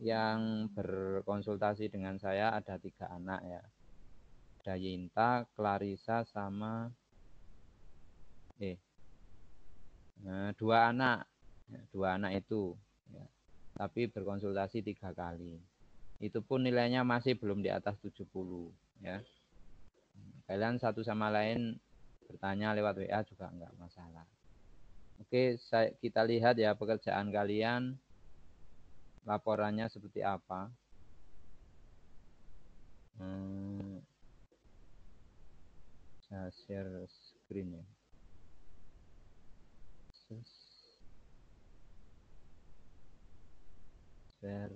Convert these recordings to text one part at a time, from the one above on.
yang berkonsultasi dengan saya ada 3 anak ya. Ada Yinta, Clarissa sama 2 anak. 2 anak itu ya. Tapi berkonsultasi 3 kali. Itu pun nilainya masih belum di atas 70 ya. Kalian satu sama lain bertanya lewat WA juga enggak masalah. Oke, kita lihat ya pekerjaan kalian, laporannya seperti apa. Saya share screen ya. Share.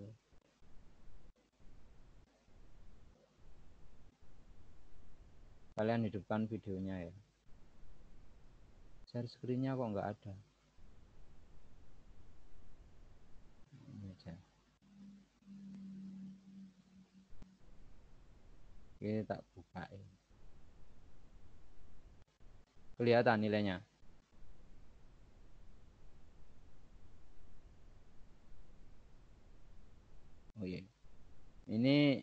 Kalian hidupkan videonya ya. Share screen-nya kok nggak ada. Ini aja. Oke, tak bukain. Kelihatan nilainya. Oh iya. Ini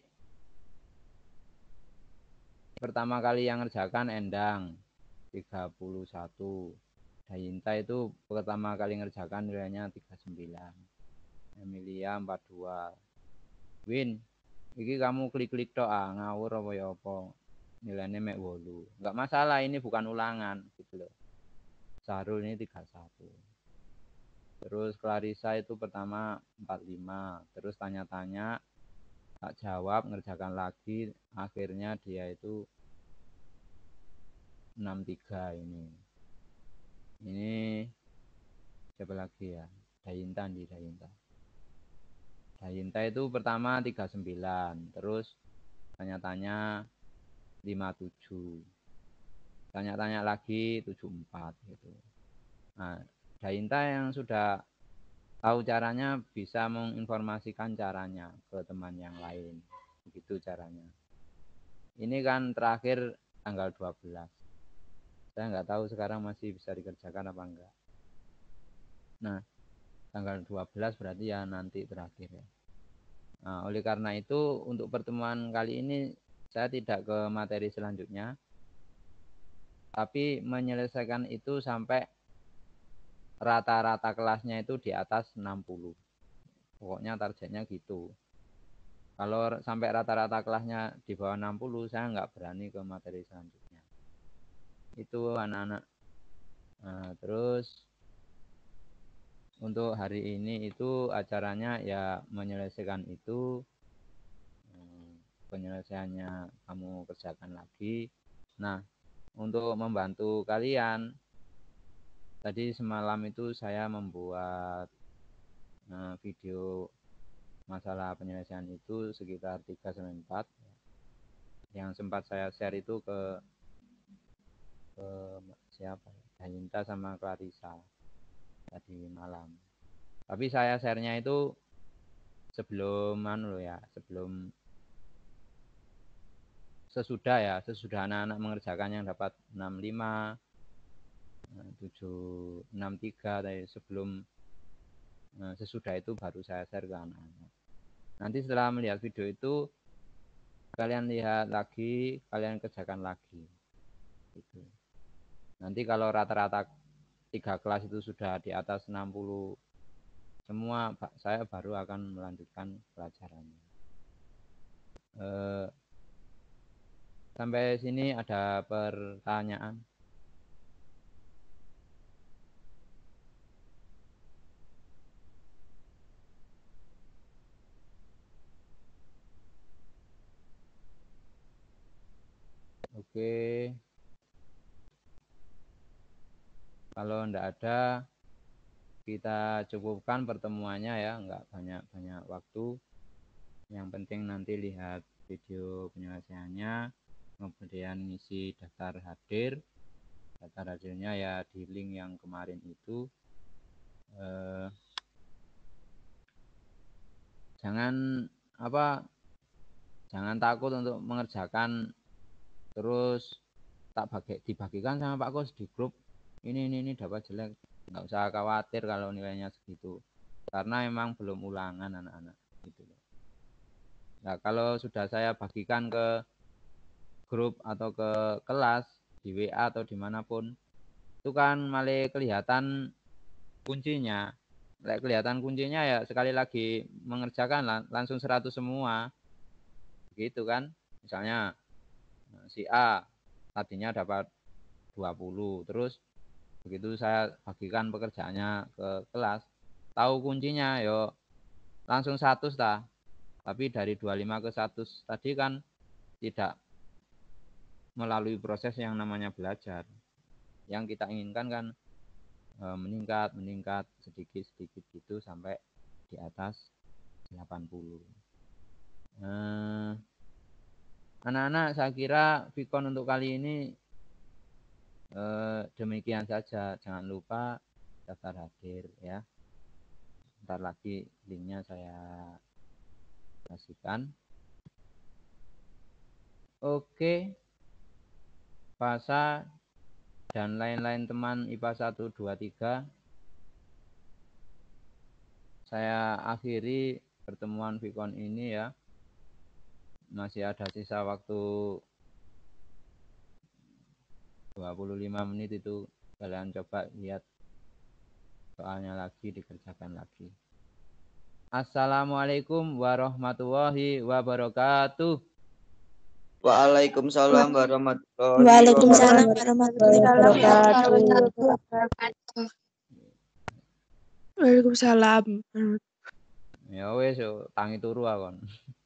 pertama kali yang ngerjakan Endang 31. Dayinta itu pertama kali ngerjakan nilainya 39. Emilia 42. Win, iki kamu klik-klik doa ngawur apa ya apa. Nilainya mek 8. Enggak masalah, ini bukan ulangan gitu loh. Sarul ini 31. Terus Clarissa itu pertama 45. Terus tanya-tanya, tak jawab, ngerjakan lagi, akhirnya dia itu 63 ini. Ini siapa lagi ya? Dayinta di Dayinta. Dayinta itu pertama 39, terus tanya-tanya 57. Tanya-tanya lagi 74 gitu. Nah, Dayinta yang sudah tahu caranya bisa menginformasikan caranya ke teman yang lain. Begitu caranya. Ini kan terakhir tanggal 12. Saya nggak tahu sekarang masih bisa dikerjakan apa enggak. Nah, tanggal 12 berarti ya nanti terakhir ya. Nah, oleh karena itu untuk pertemuan kali ini saya tidak ke materi selanjutnya, tapi menyelesaikan itu sampai rata-rata kelasnya itu di atas 60. Pokoknya targetnya gitu. Kalau sampai rata-rata kelasnya di bawah 60, saya nggak berani ke materi selanjutnya. Itu anak-anak. Nah, terus untuk hari ini itu acaranya ya menyelesaikan itu. Penyelesaiannya kamu kerjakan lagi. Nah, untuk membantu kalian, tadi semalam itu saya membuat video masalah penyelesaian itu sekitar 3-4 yang sempat saya share itu ke siapa ya? Dayinta sama Clarissa tadi malam. Tapi saya share-nya itu sebelum sesudah anak-anak mengerjakan yang dapat 65, 763 tadi sebelum sesudah itu baru saya share ke anak-anak. Nanti setelah melihat video itu kalian lihat lagi, kalian kerjakan lagi. Gitu. Nanti kalau rata-rata 3 kelas itu sudah di atas 60 semua, saya baru akan melanjutkan pelajarannya. Sampai sini ada pertanyaan? Oke. Kalau enggak ada, kita cukupkan pertemuannya ya, enggak banyak-banyak waktu. Yang penting nanti lihat video penyelesaiannya, kemudian ngisi daftar hadir. Daftar hadirnya ya di link yang kemarin itu. Jangan jangan takut untuk mengerjakan, terus dibagikan sama Pak Kos di grup. Ini dapat jelek. Nggak usah khawatir kalau nilainya segitu. Karena memang belum ulangan anak-anak. Gitu. Nah, kalau sudah saya bagikan ke grup atau ke kelas di WA atau dimanapun, itu kan malah kelihatan kuncinya. Kelihatan kuncinya ya sekali lagi mengerjakan langsung 100 semua. Begitu kan. Misalnya si A tadinya dapat 20, terus begitu saya bagikan pekerjaannya ke kelas, tahu kuncinya yo langsung 100 dah. Tapi dari 25 ke 100 tadi kan tidak melalui proses yang namanya belajar. Yang kita inginkan kan meningkat sedikit gitu sampai di atas 80. Anak-anak, saya kira Vicon untuk kali ini demikian saja. Jangan lupa daftar hadir ya. Ntar lagi linknya saya kasihkan. Oke, Fasa dan lain-lain teman IPA 1, 2, 3. Saya akhiri pertemuan Vicon ini ya. Masih ada sisa waktu 25 menit itu. Kalian coba lihat soalnya lagi, dikerjakan lagi. Assalamualaikum warahmatullahi wabarakatuh. Waalaikumsalam warahmatullahi wabarakatuh. Waalaikumsalam. Ya wes, tangi turu akon.